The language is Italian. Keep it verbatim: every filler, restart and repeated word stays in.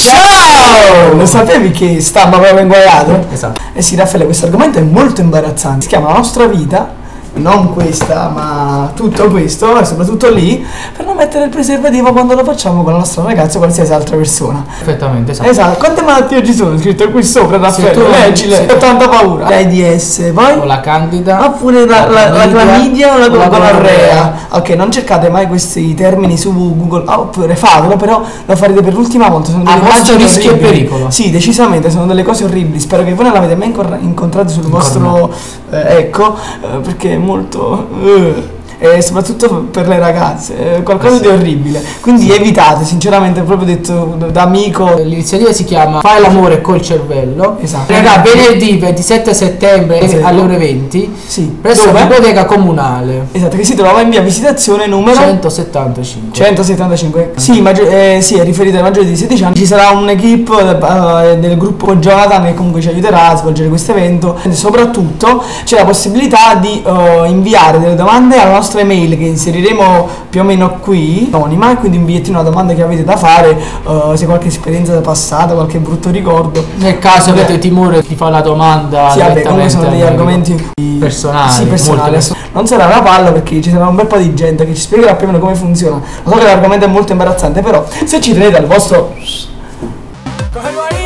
Ciao! Lo sapevi che stava proprio inguaiato? Esatto. Eh sì, Raffaele, questo argomento è molto imbarazzante. Si chiama La nostra vita, non questa, ma tutto questo, e soprattutto lì, per non mettere il preservativo quando lo facciamo con la nostra ragazza o qualsiasi altra persona. Perfettamente, esatto. Esatto. Quante malattie ci sono scritte qui sopra, Raffaele? tu- Leggile, se ho tanta paura. L'AIDS, poi? O la candida. Oppure la, la, la clamidia o la o la gonorrea. gonorrea. Ok, non cercate mai questi termini su Google, ah, oppure fatelo, però lo farete per l'ultima volta. Sono delle A vostro immagini rischio e orribili. pericolo. Sì, decisamente, sono delle cose orribili. Spero che voi non l'avete mai incor- incontrato sul vostro eh, ecco, eh, perché è molto eh, e soprattutto per le ragazze, è qualcosa Eh sì. di orribile. Quindi Sì. evitate, sinceramente, proprio detto da amico. L'iniziativa si chiama Fai l'amore col cervello. Esatto. Era venerdì ventisette settembre Sì. alle ore venti Sì, presso la dove? biblioteca comunale Esatto, che si trova in via Visitazione numero centosettantacinque. centosettantacinque. Sì, maggior- eh, sì, è riferito ai maggiori di sedici anni. Ci sarà un'equipe eh, del gruppo Jonathan che comunque ci aiuterà a svolgere questo evento. E soprattutto c'è la possibilità di eh, inviare delle domande alla nostra email che inseriremo più o meno qui, anonima, e quindi un bigliettino, una domanda che avete da fare, eh, se qualche esperienza passata, qualche brutto ricordo. Nel caso avete timore di fare la domanda Sì, vabbè, comunque direttamente sono degli al argomenti personali, Sì, personali. molto Adesso non sarà una palla perché ci sarà un bel po' di gente che ci spiegherà più o meno come funziona. Lo so che l'argomento è molto imbarazzante, però se ci tenete al vostro Cógelo ahí.